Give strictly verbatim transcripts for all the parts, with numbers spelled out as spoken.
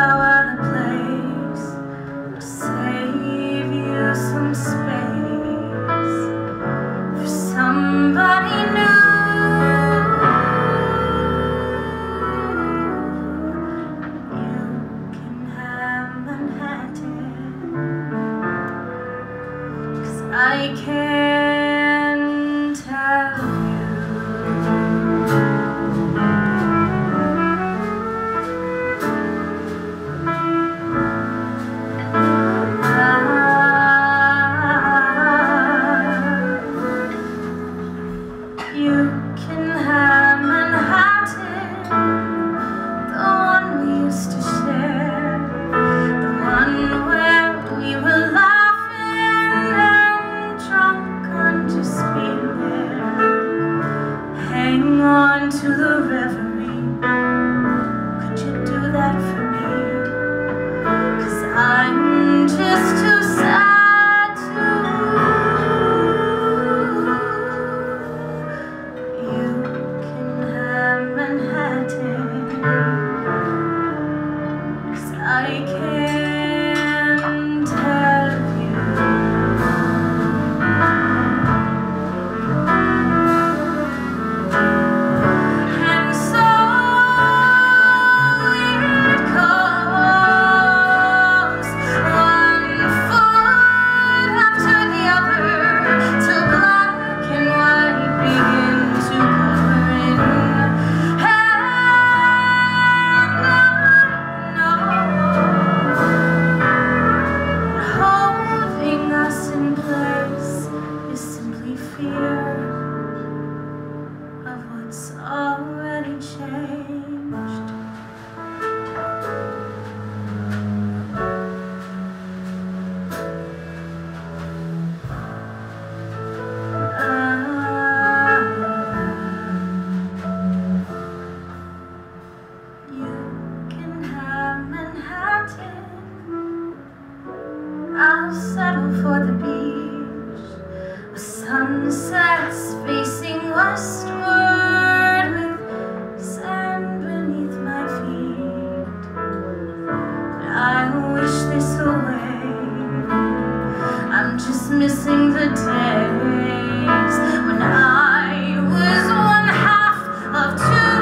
how out of place, to save you some space for somebody new. You can have Manhattan, 'cause I can tell you. To the reverie, could you do that for me? 'Cause I'm just too sad to. You can have Manhattan, 'cause I can't tell you. I'll settle for the beach, with sunsets facing westward, with sand beneath my feet. But I wish this away. I'm just missing the days when I was one half of two.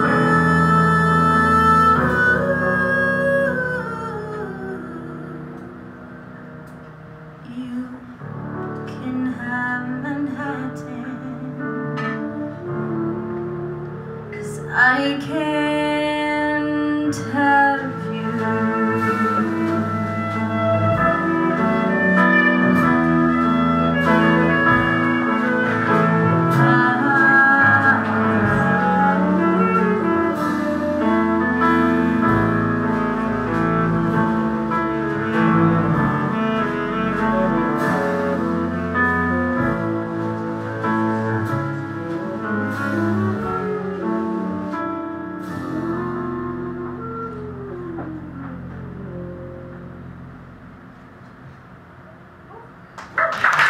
I can't have you. Thank you.